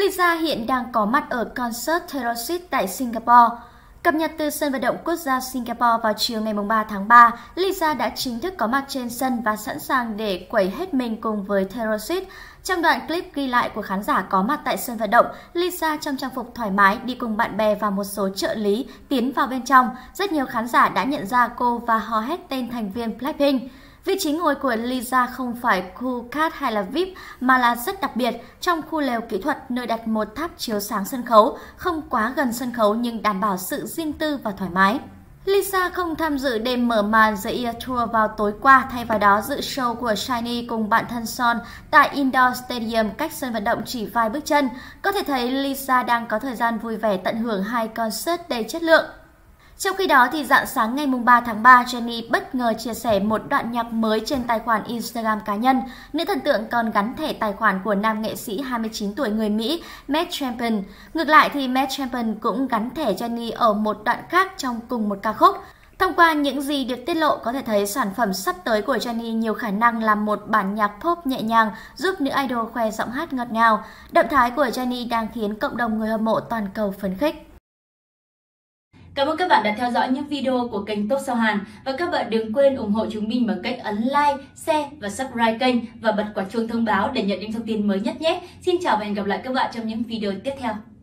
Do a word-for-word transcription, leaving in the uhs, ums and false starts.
Lisa hiện đang có mặt ở concert Taylor Swift tại Singapore. Cập nhật từ sân vận động quốc gia Singapore vào chiều ngày ba tháng ba, Lisa đã chính thức có mặt trên sân và sẵn sàng để quẩy hết mình cùng với Taylor Swift. Trong đoạn clip ghi lại của khán giả có mặt tại sân vận động, Lisa trong trang phục thoải mái đi cùng bạn bè và một số trợ lý tiến vào bên trong. Rất nhiều khán giả đã nhận ra cô và hò hét tên thành viên Blackpink. Vị trí ngồi của Lisa không phải cool card hay là vi ai pi mà là rất đặc biệt, trong khu lều kỹ thuật nơi đặt một tháp chiếu sáng sân khấu, không quá gần sân khấu nhưng đảm bảo sự riêng tư và thoải mái. Lisa không tham dự đêm mở màn The Eras Tour vào tối qua, thay vào đó dự show của Shinee cùng bạn thân Son tại Indoor Stadium cách sân vận động chỉ vài bước chân. Có thể thấy Lisa đang có thời gian vui vẻ tận hưởng hai concert đầy chất lượng. Trong khi đó, thì rạng sáng ngày ba tháng ba, Jennie bất ngờ chia sẻ một đoạn nhạc mới trên tài khoản Instagram cá nhân. Nữ thần tượng còn gắn thẻ tài khoản của nam nghệ sĩ hai mươi chín tuổi người Mỹ Matt Champion. Ngược lại thì Matt Champion cũng gắn thẻ Jennie ở một đoạn khác trong cùng một ca khúc. Thông qua những gì được tiết lộ, có thể thấy sản phẩm sắp tới của Jennie nhiều khả năng là một bản nhạc pop nhẹ nhàng giúp nữ idol khoe giọng hát ngọt ngào. Động thái của Jennie đang khiến cộng đồng người hâm mộ toàn cầu phấn khích. Cảm ơn các bạn đã theo dõi những video của kênh Top Sao Hàn và các bạn đừng quên ủng hộ chúng mình bằng cách ấn like, share và subscribe kênh và bật quả chuông thông báo để nhận những thông tin mới nhất nhé. Xin chào và hẹn gặp lại các bạn trong những video tiếp theo.